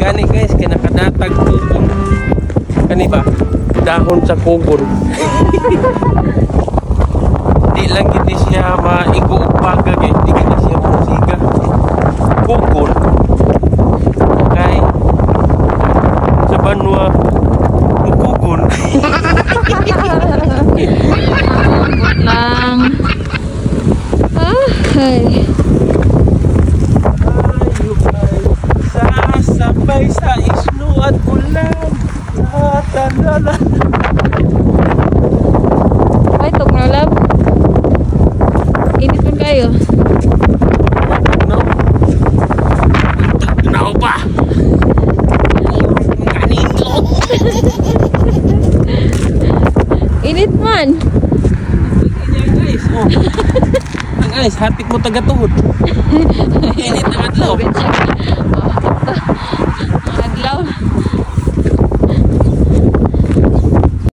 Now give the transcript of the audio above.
gani guys, kaya nakadatag kugon. Kani ba? Dahon sa kugon. Di lang gini siya maigo upaga guys, di gini siya musiga. Kugon. Okay. Sa banwa kugon. Lang. Ay. Sasabay sa isno at ulan. Talala. Ay, ito na lab. Init mo kayo. No. Tugnaw pa. Kanino. Init man. Guys, oh. Ang guys, hapit mo taga-tuhod. Init na adlaw.